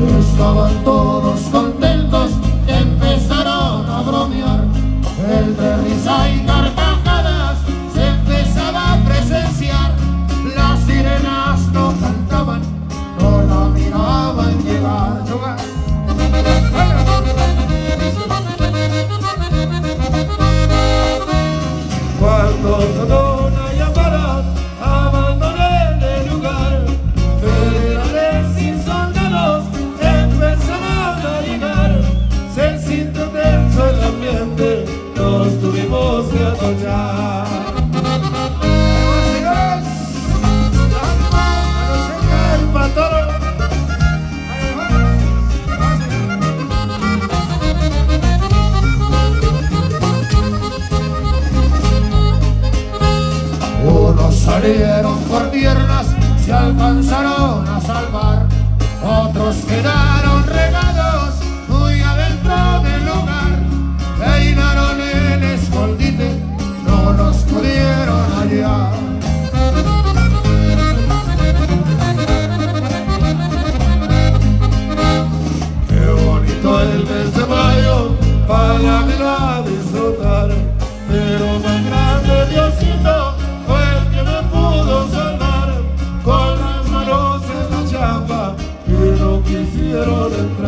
Estaban todos contentos, empezaron a bromear. Entre risa y carcajadas se empezaba a presenciar. Las sirenas no cantaban, no la miraban llegar. Cuando sonó una llamada, abandoné el lugar. Federales y soldados empezaban a llegar. Se sintió tenso el ambiente, nos tuvimos que atochar. El patrón. Unos salieron por piernas, se alcanzaron a salvar. Otros quedaron regados muy adentro del hogar. Peinaron el escondite, no nos pudieron hallar. Qué bonito el mes de mayo para verla disfrutar. Pero más grande Diosito fue el que me pudo salvar. Con las manos en la chapa que no quisieron entrar.